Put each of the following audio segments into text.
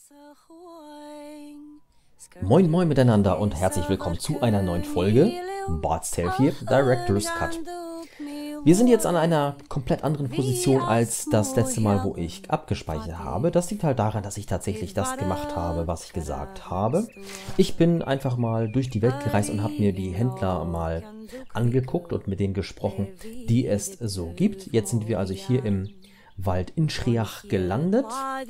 Moin moin miteinander und herzlich willkommen zu einer neuen Folge Bard's Tale 4 Director's Cut. Wir sind jetzt an einer komplett anderen Position als das letzte Mal, wo ich abgespeichert habe. Das liegt halt daran, dass ich tatsächlich das gemacht habe, was ich gesagt habe. Ich bin einfach mal durch die Welt gereist und habe mir die Händler mal angeguckt und mit denen gesprochen, die es so gibt. Jetzt sind wir also hier im Wald in Shriach gelandet.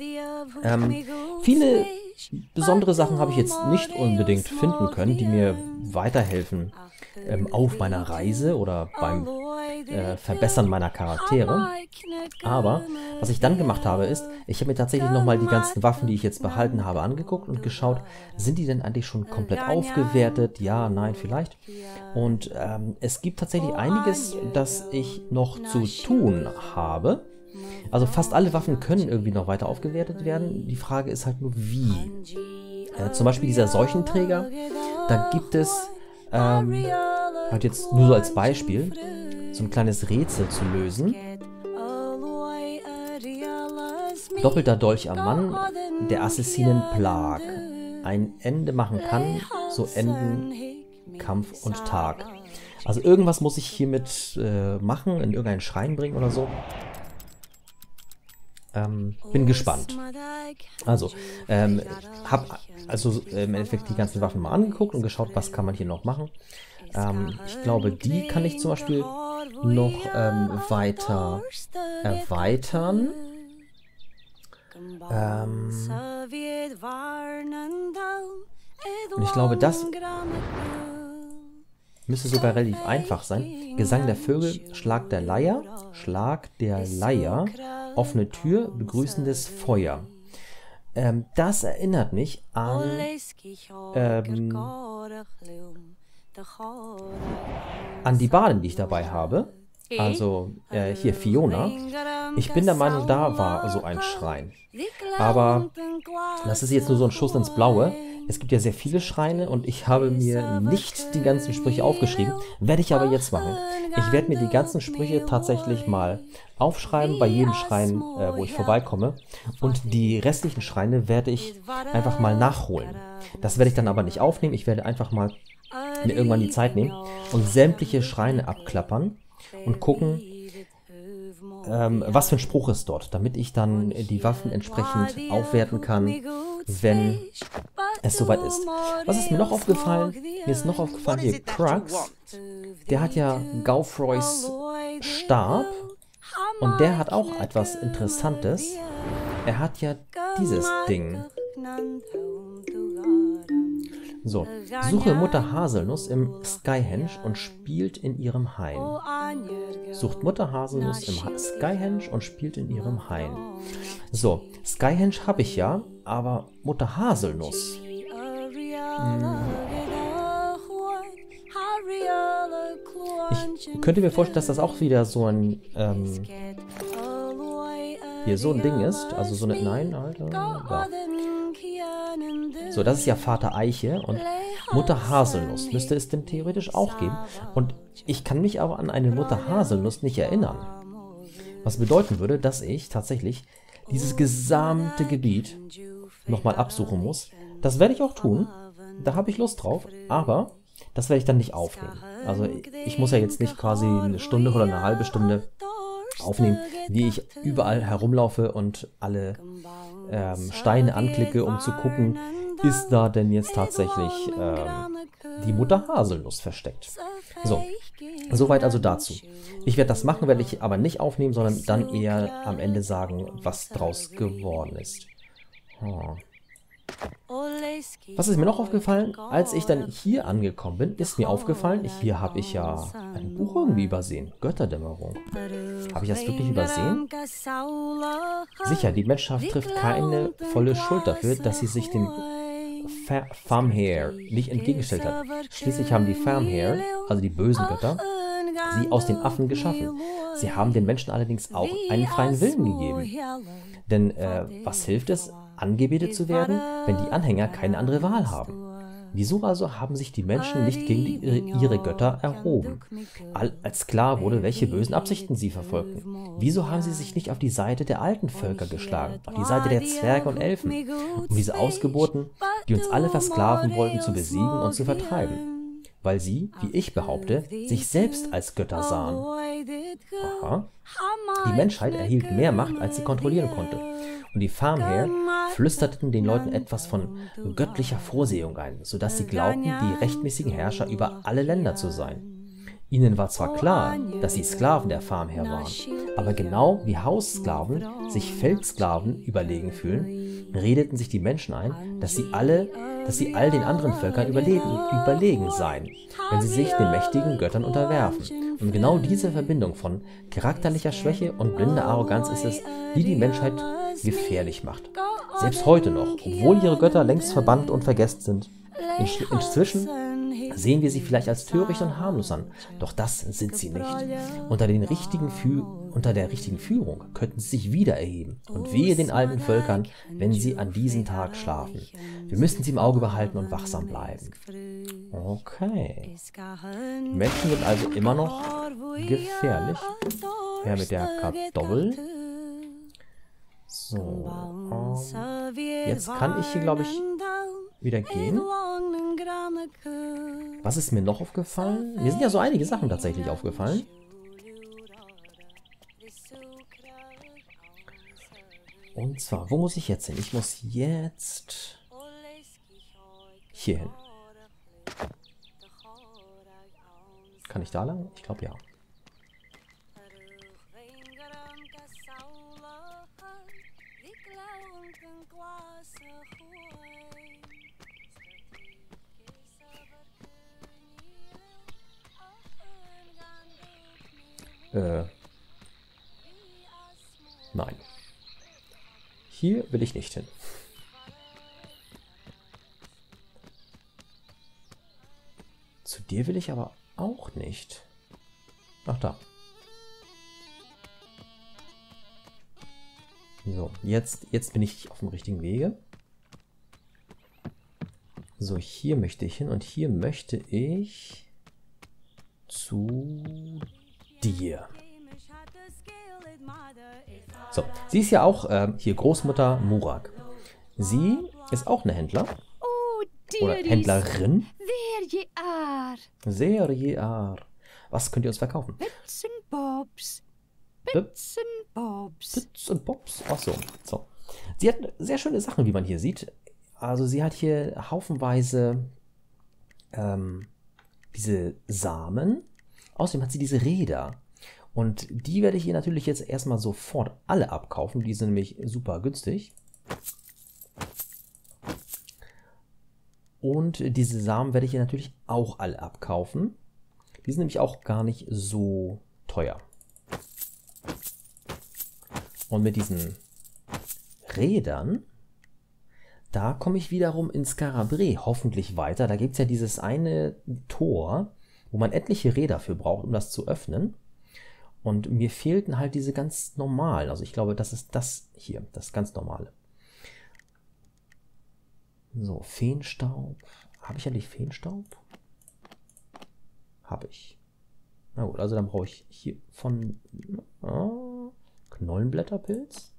Viele besondere Sachen habe ich jetzt nicht unbedingt finden können, die mir weiterhelfen auf meiner Reise oder beim Verbessern meiner Charaktere. Aber was ich dann gemacht habe ist, ich habe mir tatsächlich nochmal die ganzen Waffen, die ich jetzt behalten habe, angeguckt und geschaut, sind die denn eigentlich schon komplett aufgewertet? Ja, nein, vielleicht. Und es gibt tatsächlich einiges, das ich noch zu tun habe. Also fast alle Waffen können irgendwie noch weiter aufgewertet werden. Die Frage ist halt nur, wie. Zum Beispiel dieser Seuchenträger, da gibt es, halt jetzt nur so als Beispiel, so ein kleines Rätsel zu lösen. Doppelter Dolch am Mann, der Assassinen Plag. Ein Ende machen kann, so enden Kampf und Tag. Also irgendwas muss ich hiermit machen, in irgendeinen Schrein bringen oder so. Bin gespannt. Also, habe im Endeffekt die ganzen Waffen mal angeguckt und geschaut, was kann man hier noch machen. Ich glaube, die kann ich zum Beispiel noch weiter erweitern. Und ich glaube, das müsste sogar relativ einfach sein. Gesang der Vögel, Schlag der Leier, offene Tür, begrüßendes Feuer. Das erinnert mich an die Badin, die ich dabei habe. Also hier Fiona. Ich bin der Meinung, da war so ein Schrein. Aber das ist jetzt nur so ein Schuss ins Blaue. Es gibt ja sehr viele Schreine und ich habe mir nicht die ganzen Sprüche aufgeschrieben. Werde ich aber jetzt machen. Ich werde mir die ganzen Sprüche tatsächlich mal aufschreiben bei jedem Schrein, wo ich vorbeikomme. Und die restlichen Schreine werde ich einfach mal nachholen. Das werde ich dann aber nicht aufnehmen. Ich werde einfach mal mir irgendwann die Zeit nehmen und sämtliche Schreine abklappern und gucken, was für ein Spruch ist dort, damit ich dann die Waffen entsprechend aufwerten kann, wenn es soweit ist. Was ist mir noch aufgefallen? Mir ist noch aufgefallen, hier Crux, der hat ja Gaufroys Stab und der hat auch etwas Interessantes. Er hat ja dieses Ding. So, suche Mutter Haselnuss im Skyhenge und spielt in ihrem Hain. Sucht Mutter Haselnuss im Skyhenge und spielt in ihrem Hain. So, Skyhenge habe ich ja, aber Mutter Haselnuss. Ich könnte mir vorstellen, dass das auch wieder so ein hier so ein Ding ist. Also so eine. Nein, Alter. Da. So, das ist ja Vater Eiche und Mutter Haselnuss müsste es denn theoretisch auch geben. Und ich kann mich aber an eine Mutter Haselnuss nicht erinnern. Was bedeuten würde, dass ich tatsächlich dieses gesamte Gebiet nochmal absuchen muss. Das werde ich auch tun. Da habe ich Lust drauf. Aber das werde ich dann nicht aufnehmen. Also ich muss ja jetzt nicht quasi eine Stunde oder eine halbe Stunde aufnehmen, wie ich überall herumlaufe und alle Steine anklicke, um zu gucken, ist da denn jetzt tatsächlich die Mutter Haselnuss versteckt. So, soweit also dazu. Ich werde das machen, werde ich aber nicht aufnehmen, sondern dann eher am Ende sagen, was draus geworden ist. Was ist mir noch aufgefallen? Als ich dann hier angekommen bin, ist mir aufgefallen, hier habe ich ja ein Buch irgendwie übersehen. Götterdämmerung. Habe ich das wirklich übersehen? Sicher, die Menschheit trifft keine volle Schuld dafür, dass sie sich dem Famhair nicht entgegengestellt hat. Schließlich haben die Famhair, also die bösen Götter, sie aus den Affen geschaffen. Sie haben den Menschen allerdings auch einen freien Willen gegeben. Denn was hilft es, angebetet zu werden, wenn die Anhänger keine andere Wahl haben? Wieso also haben sich die Menschen nicht gegen ihre Götter erhoben, als klar wurde, welche bösen Absichten sie verfolgten? Wieso haben sie sich nicht auf die Seite der alten Völker geschlagen, auf die Seite der Zwerge und Elfen, um diese Ausgeburten, die uns alle versklaven wollten, zu besiegen und zu vertreiben? Weil sie, wie ich behaupte, sich selbst als Götter sahen. Aha. Die Menschheit erhielt mehr Macht, als sie kontrollieren konnte. Und die Farmherren flüsterten den Leuten etwas von göttlicher Vorsehung ein, sodass sie glaubten, die rechtmäßigen Herrscher über alle Länder zu sein. Ihnen war zwar klar, dass sie Sklaven der Farmherr waren, aber genau wie Haussklaven sich Feldsklaven überlegen fühlen, redeten sich die Menschen ein, dass sie all den anderen Völkern überlegen seien, wenn sie sich den mächtigen Göttern unterwerfen. Und genau diese Verbindung von charakterlicher Schwäche und blinder Arroganz ist es, die die Menschheit gefährlich macht. Selbst heute noch, obwohl ihre Götter längst verbannt und vergessen sind. Inzwischen sehen wir sie vielleicht als töricht und harmlos an, doch das sind sie nicht. Unter der richtigen Führung könnten sie sich wieder erheben. Und wehe den alten Völkern, wenn sie an diesem Tag schlafen. Wir müssen sie im Auge behalten und wachsam bleiben. Okay. Die Menschen sind also immer noch gefährlich. Ja, mit der Kartoffel. So. Jetzt kann ich hier, glaube ich, wieder gehen. Was ist mir noch aufgefallen? Mir sind ja so einige Sachen tatsächlich aufgefallen. Und zwar, wo muss ich jetzt hin? Ich muss jetzt hier hin. Kann ich da lang? Ich glaube ja. Nein. Hier will ich nicht hin. Zu dir will ich aber auch nicht. Ach, da. So, jetzt bin ich auf dem richtigen Wege. So, hier möchte ich hin und hier möchte ich zu dir. So, sie ist ja auch hier Großmutter Murak. Sie ist auch eine Händler. Oder Händlerin. There ye are. Was könnt ihr uns verkaufen? Bits and Bobs. Bits and Bobs. Bits and Bobs. Ach so. So. Sie hat sehr schöne Sachen, wie man hier sieht. Also sie hat hier haufenweise diese Samen. Außerdem hat sie diese Räder. Und die werde ich ihr natürlich jetzt erstmal sofort alle abkaufen. Die sind nämlich super günstig. Und diese Samen werde ich ihr natürlich auch alle abkaufen. Die sind nämlich auch gar nicht so teuer. Und mit diesen Rädern, da komme ich wiederum in Skarabrae hoffentlich weiter. Da gibt es ja dieses eine Tor, wo man etliche Räder für braucht, um das zu öffnen. Und mir fehlten halt diese ganz normalen. Also ich glaube, das ist das hier, das ganz normale. So, Feenstaub. Habe ich eigentlich Feenstaub? Habe ich. Na gut, also dann brauche ich hier von Knollenblätterpilz.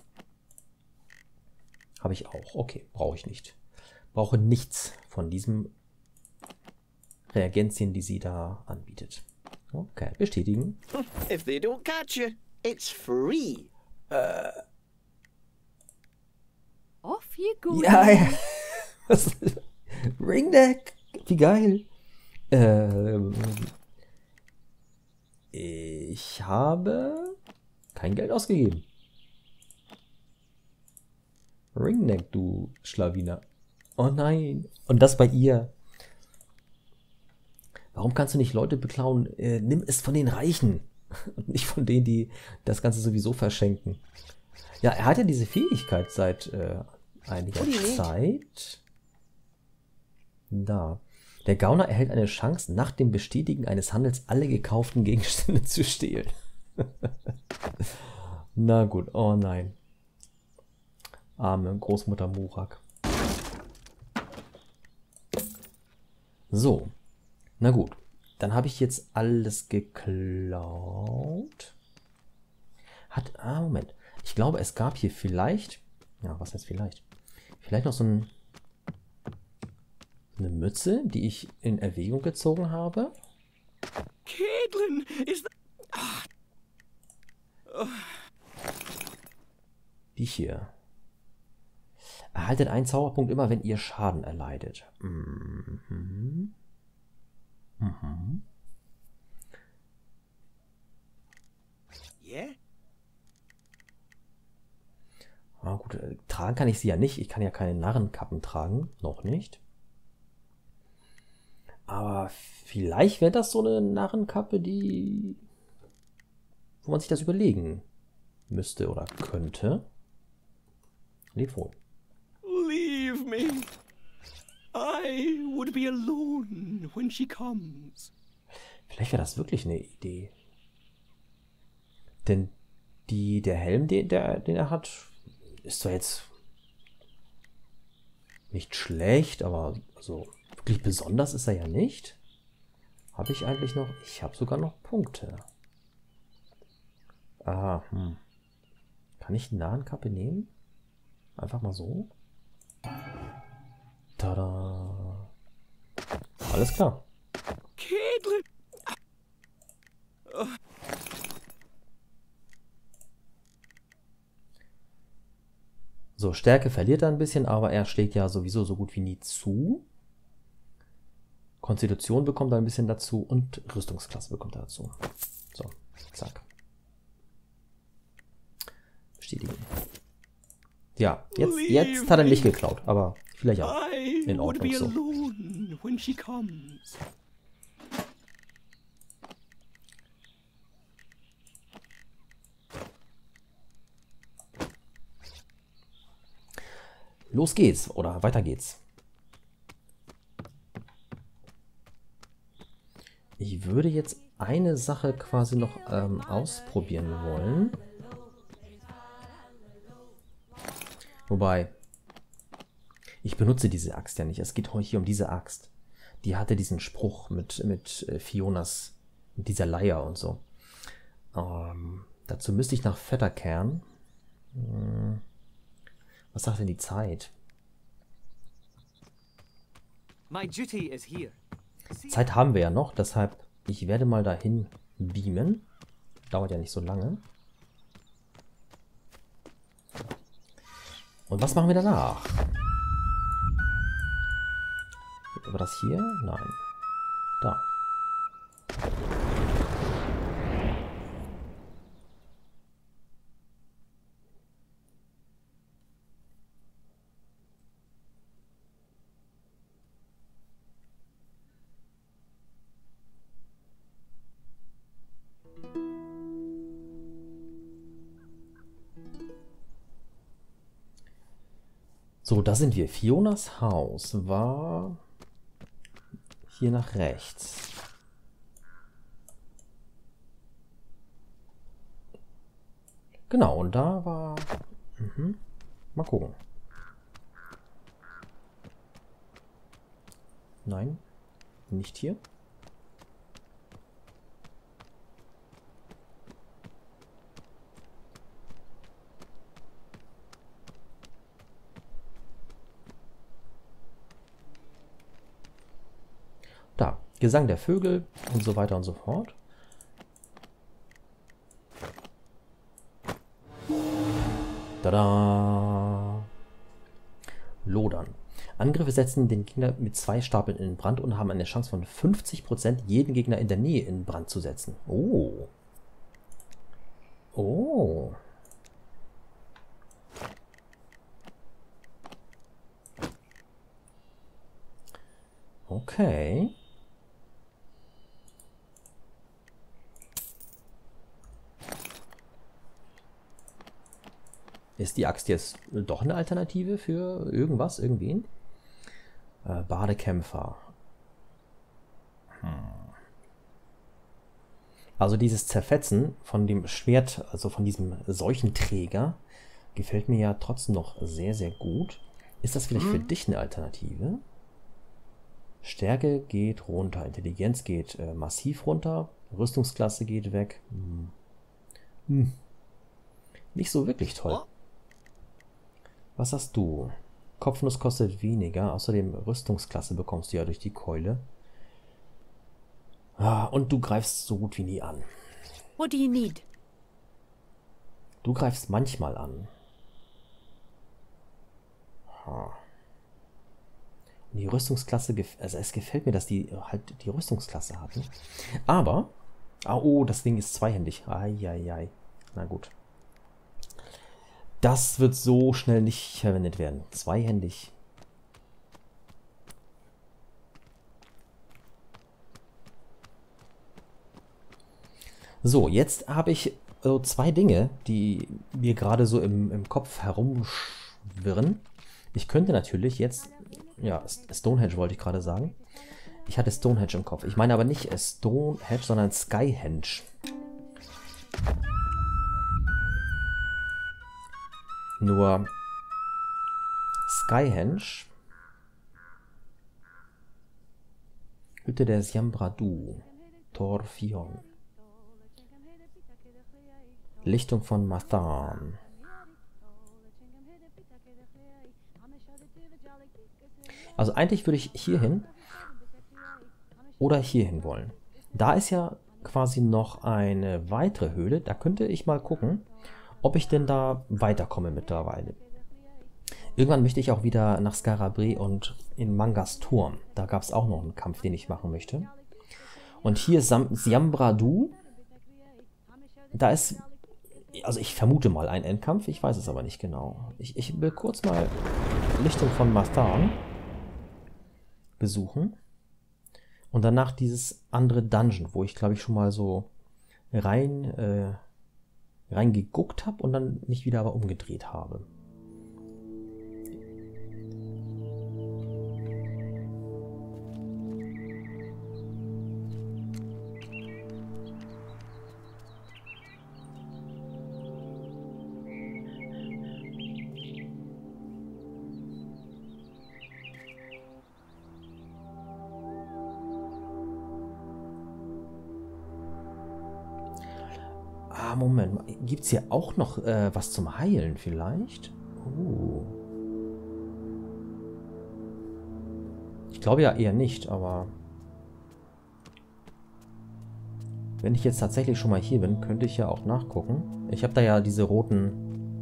Habe ich auch. Okay, brauche ich nicht. Brauche nichts von diesem Reagenzien, die sie da anbietet. Okay, bestätigen. If they don't catch you, it's free. Off you go. Ja, ja. Ringneck, wie geil. Ich habe kein Geld ausgegeben. Ringneck, du Schlawiner. Oh nein. Und das bei ihr. Warum kannst du nicht Leute beklauen? Nimm es von den Reichen. Und nicht von denen, die das Ganze sowieso verschenken. Ja, er hat ja diese Fähigkeit seit einiger Zeit. Da. Der Gauner erhält eine Chance, nach dem Bestätigen eines Handels alle gekauften Gegenstände zu stehlen. Na gut, oh nein. Arme Großmutter Murak. So. Na gut. Dann habe ich jetzt alles geklaut. Moment. Ich glaube, es gab hier vielleicht... Ja, was heißt vielleicht? Vielleicht noch so eine Mütze, die ich in Erwägung gezogen habe. Caitlin, is that... Die hier. Erhaltet einen Zauberpunkt immer, wenn ihr Schaden erleidet. Mhm. Mhm. Yeah? Ah, gut, tragen kann ich sie ja nicht. Ich kann ja keine Narrenkappen tragen. Noch nicht. Aber vielleicht wäre das so eine Narrenkappe, wo man sich das überlegen müsste oder könnte. Lebt wohl. Leave me. I would be alone when she comes. Vielleicht wäre das wirklich eine Idee. Denn der Helm, den er hat, ist zwar jetzt nicht schlecht, aber also wirklich besonders ist er ja nicht. Habe ich eigentlich noch? Ich habe sogar noch Punkte. Aha, Kann ich eine Narrenkappe nehmen? Einfach mal so. Tada. Alles klar. Caitlin! So, Stärke verliert er ein bisschen, aber er schlägt ja sowieso so gut wie nie zu. Konstitution bekommt er ein bisschen dazu und Rüstungsklasse bekommt er dazu. So, zack. Bestätigen. Ja, jetzt hat er nicht geklaut, aber vielleicht auch in Ordnung so. Los geht's, oder weiter geht's. Ich würde jetzt eine Sache quasi noch ausprobieren wollen. Wobei, ich benutze diese Axt ja nicht. Es geht hier um diese Axt. Die hatte diesen Spruch mit Fionas, mit dieser Leier und so. Dazu müsste ich nach Vetterkern. Was sagt denn die Zeit? Zeit haben wir ja noch, deshalb ich werde mal dahin beamen. Dauert ja nicht so lange. Und was machen wir danach? War das hier? Nein. Da. So, da sind wir. Fionas Haus war hier nach rechts. Genau, und da war... Mal gucken. Nein, nicht hier. Da, Gesang der Vögel und so weiter und so fort. Tada! Lodern. Angriffe setzen den Gegner mit 2 Stapeln in Brand und haben eine Chance von 50%, jeden Gegner in der Nähe in Brand zu setzen. Oh. Oh. Okay. Ist die Axt jetzt doch eine Alternative für irgendwas, irgendwen? Badekämpfer. Also dieses Zerfetzen von dem Schwert, also von diesem Seuchenträger, gefällt mir ja trotzdem noch sehr, sehr gut. Ist das vielleicht für dich eine Alternative? Stärke geht runter, Intelligenz geht massiv runter, Rüstungsklasse geht weg. Nicht so wirklich toll. Was hast du? Kopfnuss kostet weniger, außerdem Rüstungsklasse bekommst du ja durch die Keule. Und du greifst so gut wie nie an. What do you need? Du greifst manchmal an. Die Rüstungsklasse, also es gefällt mir, dass die halt die Rüstungsklasse hatten. Aber, oh, das Ding ist zweihändig. Eieiei. Na gut. Das wird so schnell nicht verwendet werden. Zweihändig. So, jetzt habe ich zwei Dinge, die mir gerade so im Kopf herumschwirren. Ich könnte natürlich jetzt, ja, Stonehenge wollte ich gerade sagen. Ich hatte Stonehenge im Kopf. Ich meine aber nicht Stonehenge, sondern Skyhenge. Nur Skyhenge, Hütte der Siambradu, Torfion, Lichtung von Mathan. Also eigentlich würde ich hierhin oder hierhin wollen. Da ist ja quasi noch eine weitere Höhle. Da könnte ich mal gucken, ob ich denn da weiterkomme mittlerweile. Irgendwann möchte ich auch wieder nach Skarabrae und in Mangas Turm. Da gab es auch noch einen Kampf, den ich machen möchte. Und hier Siambradu, da ist, also ich vermute mal ein Endkampf, ich weiß es aber nicht genau. Ich will kurz mal Lichtung von Mathan besuchen. Und danach dieses andere Dungeon, wo ich glaube ich schon mal so reingeguckt habe und dann mich wieder aber umgedreht habe. Moment, gibt es hier auch noch was zum Heilen vielleicht? Ich glaube ja eher nicht, aber wenn ich jetzt tatsächlich schon mal hier bin, könnte ich ja auch nachgucken. Ich habe da ja diese roten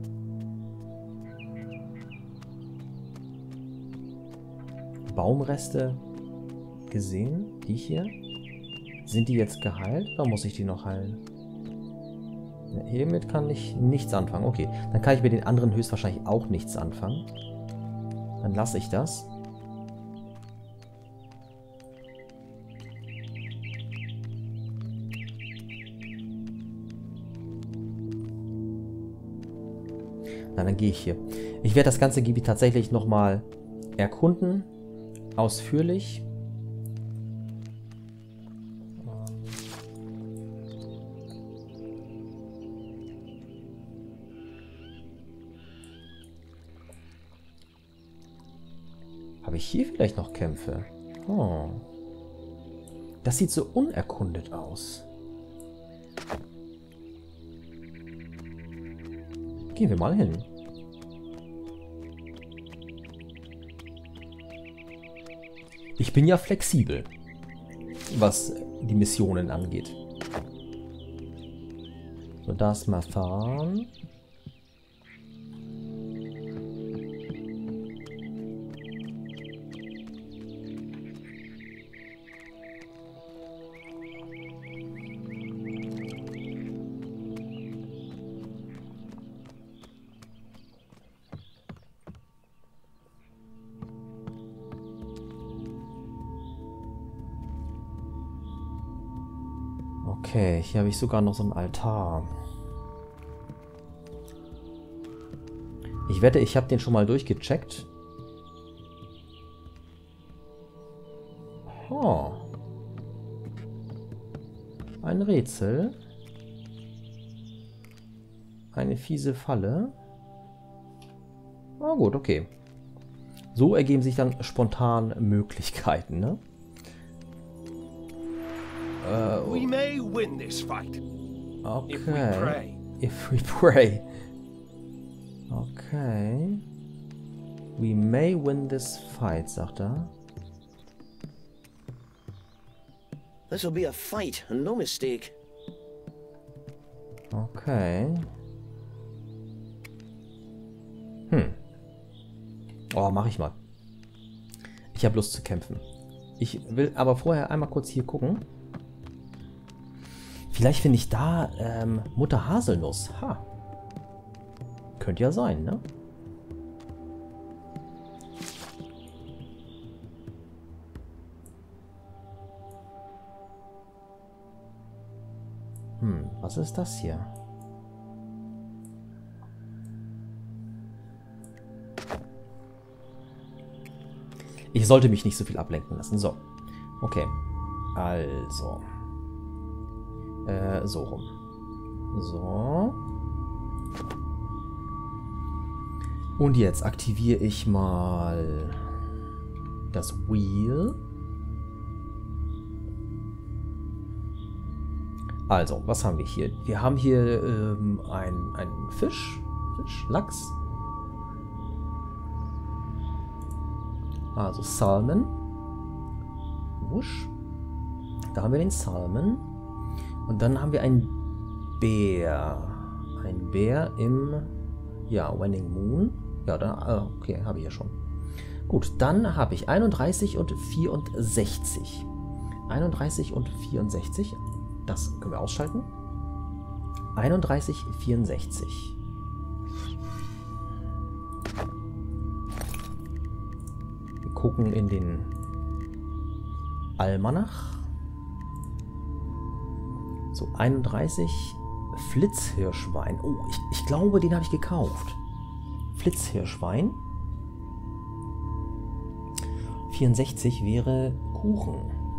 Baumreste gesehen, die hier. Sind die jetzt geheilt oder muss ich die noch heilen? Hiermit kann ich nichts anfangen. Okay, dann kann ich mit den anderen höchstwahrscheinlich auch nichts anfangen. Dann lasse ich das. Na, dann gehe ich hier. Ich werde das ganze Gebiet tatsächlich nochmal erkunden. Ausführlich. Habe ich hier vielleicht noch Kämpfe? Oh. Das sieht so unerkundet aus. Gehen wir mal hin. Ich bin ja flexibel, was die Missionen angeht. So, das mal fahren. Okay, hier habe ich sogar noch so einen Altar. Ich wette, ich habe den schon mal durchgecheckt. Oh. Ein Rätsel. Eine fiese Falle. Oh gut, okay. So ergeben sich dann spontan Möglichkeiten, ne? We may win this fight. Okay. If we pray. If we pray. Okay. We may win this fight, sagt er. This'll be a fight, and no mistake. Okay. Oh, mach ich mal. Ich habe Lust zu kämpfen. Ich will aber vorher einmal kurz hier gucken. Vielleicht finde ich da Mutter Haselnuss. Ha. Könnte ja sein, ne? Was ist das hier? Ich sollte mich nicht so viel ablenken lassen. So. Okay. Also. So rum. So. Und jetzt aktiviere ich mal das Wheel. Also, was haben wir hier? Wir haben hier einen Fisch, Lachs. Also Salmon. Wusch. Da haben wir den Salmon. Und dann haben wir einen Bär. Ein Bär im, ja, Waning Moon. Ja, da, okay, habe ich ja schon. Gut, dann habe ich 31 und 64. 31 und 64. Das können wir ausschalten. 31, 64. Wir gucken in den Almanach. So, 31 Flitzhirschwein. Oh, ich glaube, den habe ich gekauft. Flitzhirschwein. 64 wäre Kuchen.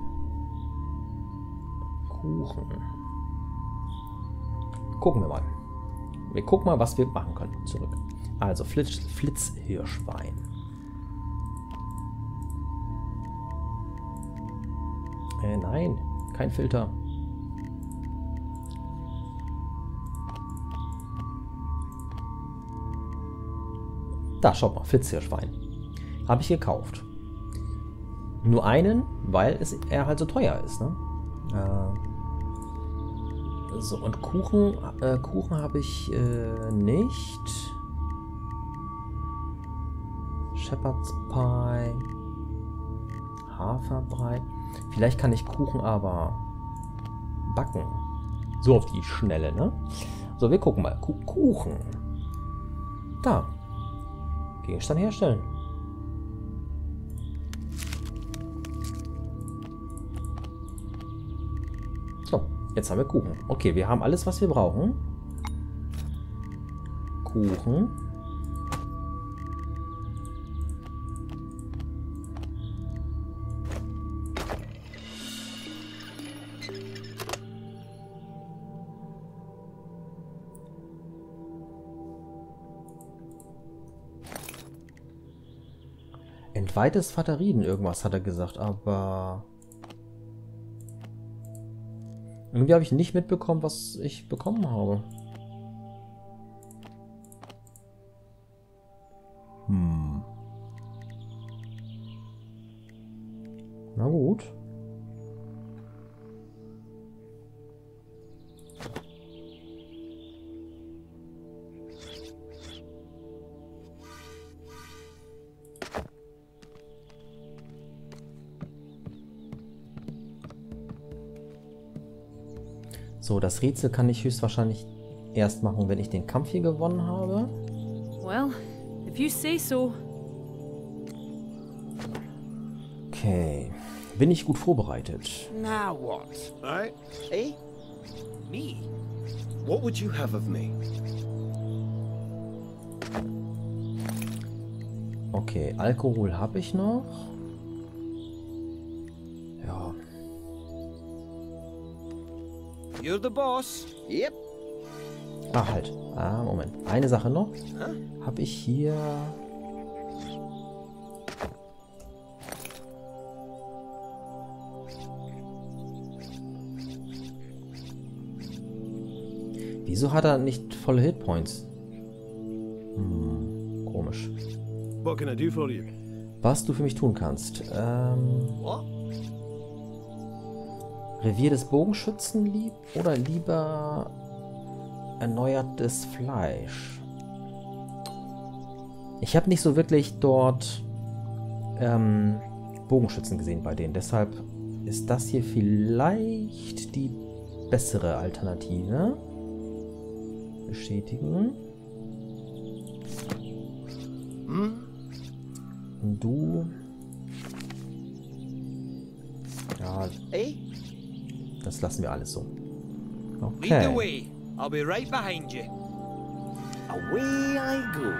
Gucken wir mal. Wir gucken mal, was wir machen können. Zurück. Also, Flitzhirschwein. Nein, kein Filter. Da, schaut mal, Flitzhirschwein. Habe ich gekauft. Nur einen, weil er halt so teuer ist, ne? So, und Kuchen habe ich nicht. Shepherd's Pie. Haferbrei. Vielleicht kann ich Kuchen aber backen. So auf die Schnelle, ne? So, wir gucken mal. Kuchen. Da. Gegenstand herstellen. So, jetzt haben wir Kuchen. Okay, wir haben alles, was wir brauchen. Kuchen. Entweihtes Phatariden, irgendwas hat er gesagt, aber irgendwie habe ich nicht mitbekommen, was ich bekommen habe. Na gut. So, das Rätsel kann ich höchstwahrscheinlich erst machen, wenn ich den Kampf hier gewonnen habe. Well, if you say so. Okay. Bin ich gut vorbereitet? Now what? Alright. Eh? Me? What would you have of me? Okay, Alkohol habe ich noch. Ja. You're the boss. Yep. Ah, halt. Ah, Moment. Eine Sache noch. Huh? Habe ich hier... Wieso hat er nicht volle Hitpoints? Komisch. What can I do for you? Was du für mich tun kannst. What? Revier des Bogenschützen lieb oder lieber erneuertes Fleisch? Ich habe nicht so wirklich dort Bogenschützen gesehen bei denen. Deshalb ist das hier vielleicht die bessere Alternative. Bestätigen. Und du... Ja, Eh? das lassen wir alles so. Lead the Okay. way. I'll be right behind you. Away I go.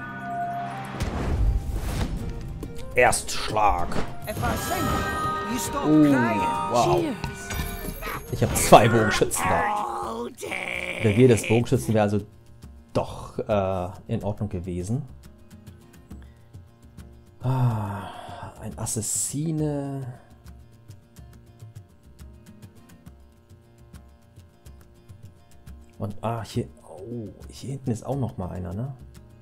Erstschlag. If I sing, you stop crying. Wow. Cheers. Ich habe 2 Bogenschützen da. All day. Revier des Bogenschützen wäre also doch in Ordnung gewesen. Ein Assassine. Und hier, hier hinten ist auch noch mal einer, ne?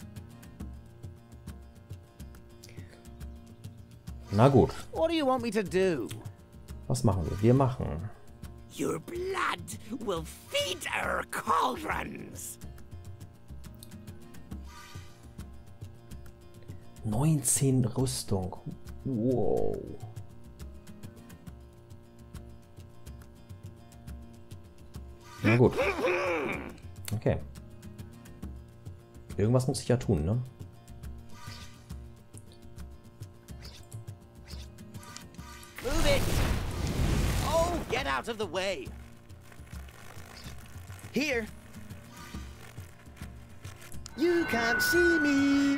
Na gut, What do you want me to do? was machen wir? Wir machen Your blood will feed our cauldrons. 19 Rüstung. Wow. Na gut. Okay. Irgendwas muss ich ja tun, ne? Move it. Oh, get out of the way. Here. You can't see me.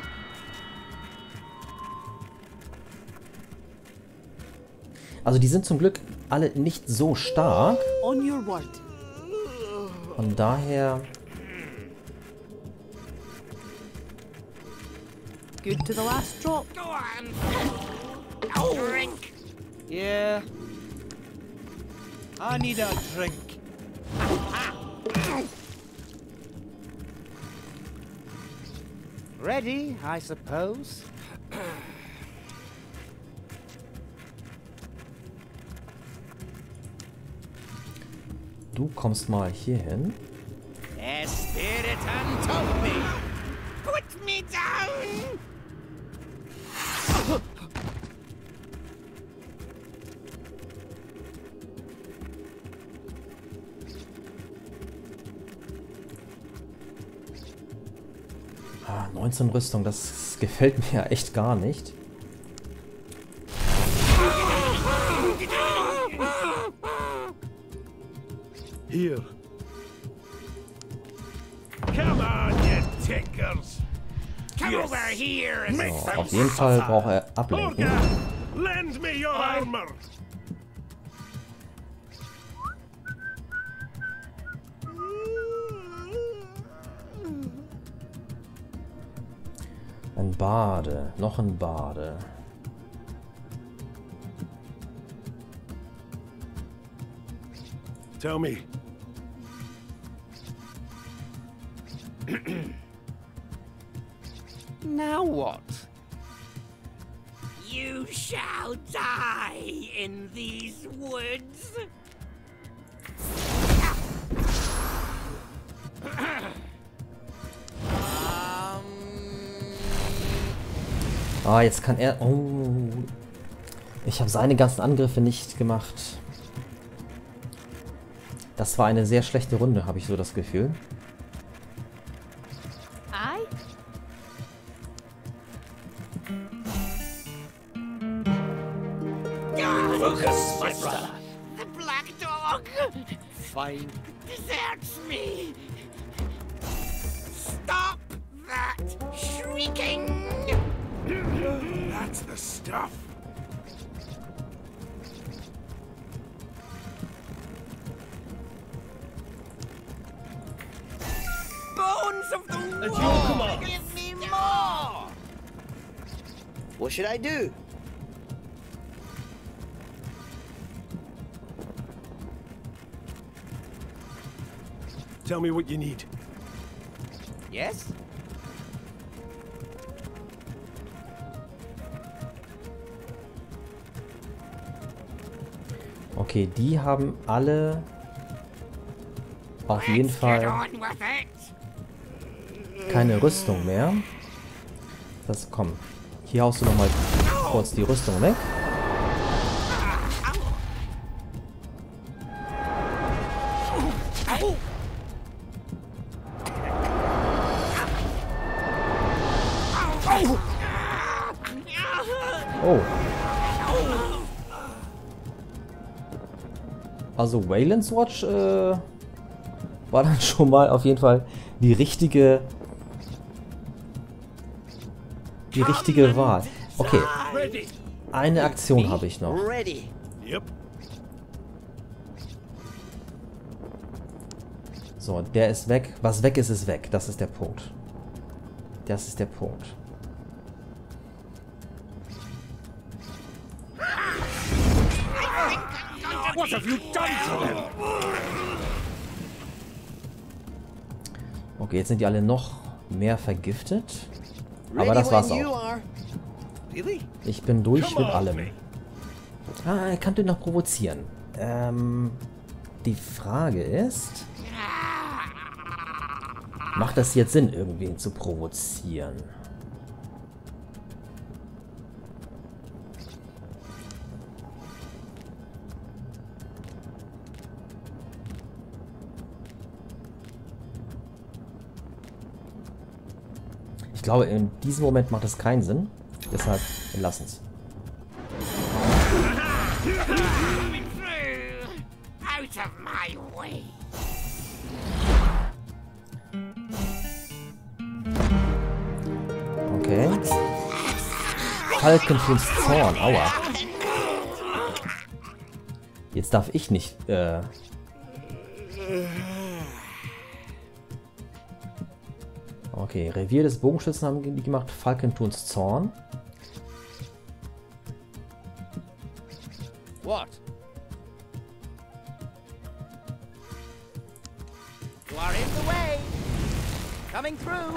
Also die sind zum Glück alle nicht so stark. On your word. Von daher... Good to the last drop. Go on. Oh. Drink. Yeah. I need a drink. Ready, I suppose. Du kommst mal hier hin. Spirit untold me. Put me down. Ah, 19 Rüstung, das gefällt mir ja echt gar nicht. Here. Come on, you tinkers. Come over here and So, auf jeden Fall braucht er Ablenken. Olga, lend me your armor. Ein Bade, noch ein Bade. Tell me. Now what? You shall die in these woods. Ah, jetzt kann er... Oh. Ich habe seine ganzen Angriffe nicht gemacht. Das war eine sehr schlechte Runde, habe ich so das Gefühl. Aye. Focus, my brother. The black dog. Fine. Deserts me. Stop that shrieking. That's the stuff. Bones of the wall. Give me more. What should I do? Tell me what you need. Yes? Okay, die haben alle auf jeden Fall keine Rüstung mehr. Das, komm, hier haust du nochmal kurz die Rüstung weg. Oh. Also Wayland's Watch war dann schon mal auf jeden Fall die richtige Wahl. Okay, Ready. eine Aktion habe ich noch. Ready. Yep. So, der ist weg. Was weg ist, ist weg. Das ist der Punkt. Das ist der Punkt. What have you done to them? Okay, jetzt sind die alle noch mehr vergiftet. Ready Aber das war's when you auch. are. Really? Ich bin durch Come mit on, allem. me. Ah, er kann den noch provozieren. Die Frage ist... Macht das jetzt Sinn, irgendwen zu provozieren? Ich glaube, in diesem Moment macht es keinen Sinn. Deshalb lassen es. Coming through! Out of my way! Okay. Falkenfuß Zorn, aua. Jetzt darf ich nicht, Okay, Revier des Bogenschützen haben die gemacht. Falkentuns Zorn. What? You are in the way. Coming through.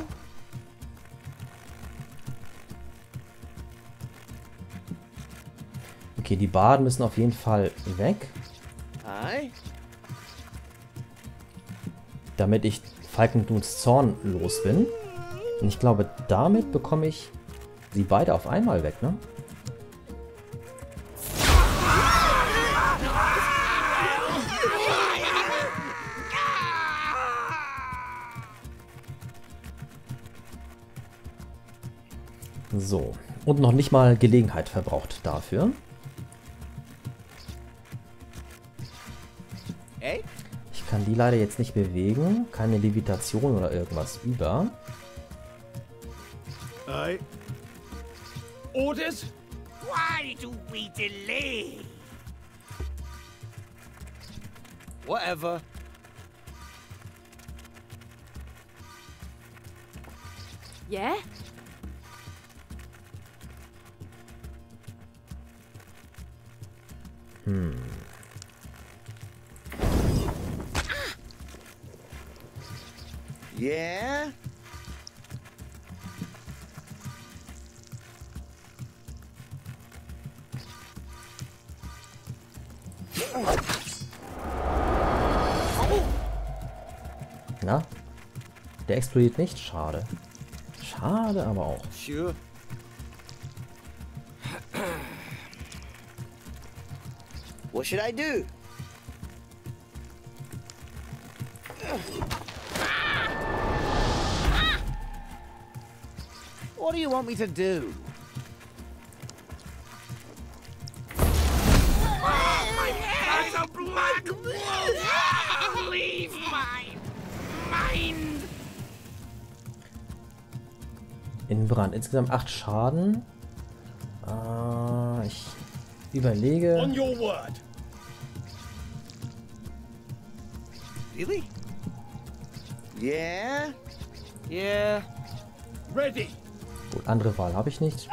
Okay, die Baden müssen auf jeden Fall weg, Aye. damit ich Falkentuns Zorn los bin. Und ich glaube, damit bekomme ich sie beide auf einmal weg, ne? So. Und noch nicht mal Gelegenheit verbraucht dafür. Eh? Ich kann die leider jetzt nicht bewegen. Keine Levitation oder irgendwas über. Aye. Orders? Why do we delay? Whatever. Yeah? Yeah? Na? Der explodiert nicht? Schade. Schade, aber auch. Sure. What should I do? What do you want me to do? There's a black wolf! Leave my mind! In Brand. Insgesamt 8 Schaden. Ich überlege. On your word. Really? Yeah? Yeah. Ready. Gut, andere Wahl habe ich nicht.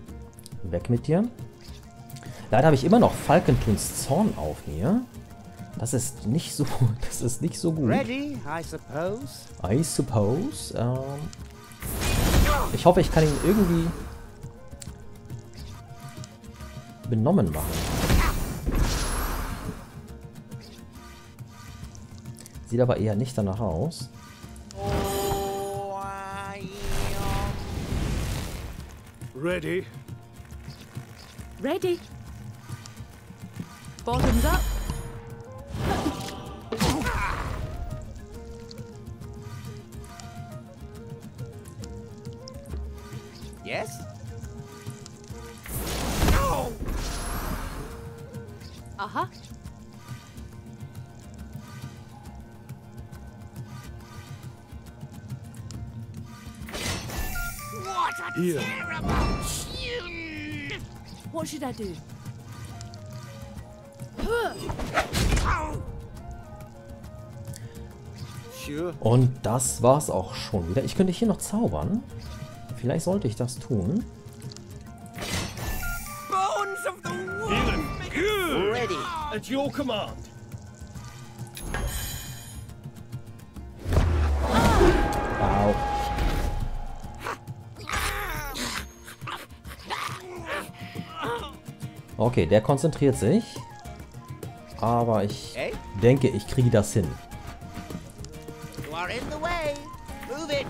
Weg mit dir. Leider habe ich immer noch Falkentuns Zorn auf mir. Das ist nicht so, das ist nicht so gut. Ready, I suppose. I suppose. Ich hoffe, ich kann ihn irgendwie benommen machen. Sieht aber eher nicht danach aus. Oh, Ready? Ready. Bottoms up. yes? Aha. What a Here. terrible tune! What should I do? Oh, Sure. Und das war's auch schon wieder. Ich könnte hier noch zaubern. Vielleicht sollte ich das tun. bones of the wolf! Ready. At your command. Au. Okay, der konzentriert sich. Aber ich Hey? denke, ich kriege das hin. You are in the way. Move it.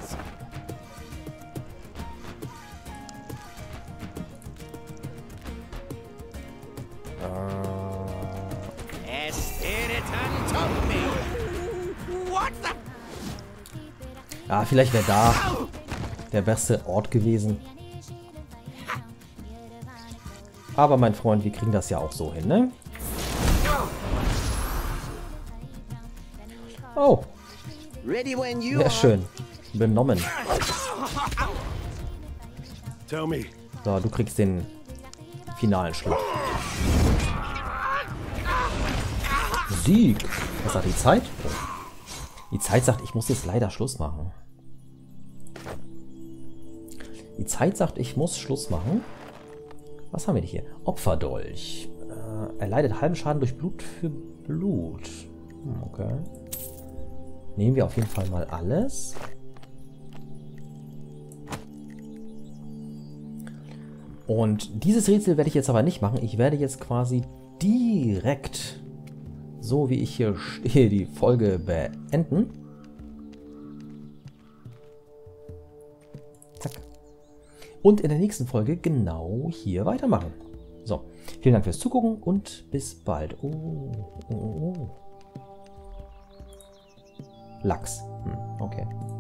Espiritan Tommy. What the? Ja, vielleicht wäre da der beste Ort gewesen. Aber mein Freund, wir kriegen das ja auch so hin, ne? Oh, Ready when you sehr are. schön. Benommen. Tell me. So, du kriegst den finalen Schlag. Sieg. Was sagt die Zeit? Die Zeit sagt, ich muss jetzt leider Schluss machen. Die Zeit sagt, ich muss Schluss machen. Was haben wir hier? Opferdolch. Erleidet halben Schaden durch Blut für Blut. Okay. Nehmen wir auf jeden Fall mal alles. Und dieses Rätsel werde ich jetzt aber nicht machen. Ich werde jetzt quasi direkt, so wie ich hier stehe, die Folge beenden. Zack. Und in der nächsten Folge genau hier weitermachen. So, vielen Dank fürs Zugucken und bis bald. Oh. Lachs. Okay.